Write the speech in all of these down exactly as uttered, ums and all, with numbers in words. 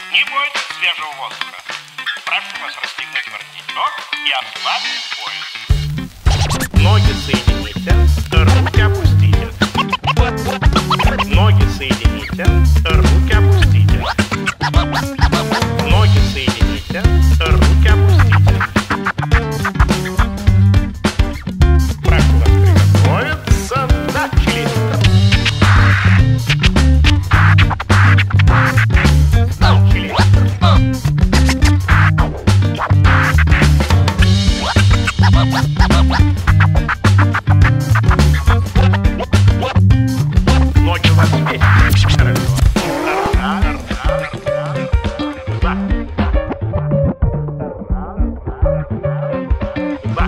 Не бойтесь свежего воздуха. Прошу вас расстегнуть воротничок и ослабить пояс. Ноги соедините, руки опустите. Ноги соедините, руки опустите. Ноги соедините, руки опустите. Прошу вас приготовиться. Начали. Начали. Ноги у вас есть. Хорошо. Раз, раз, раз, два. Два.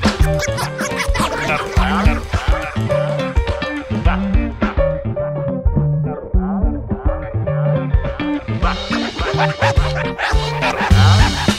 Раз, раз, два. Два. Раз.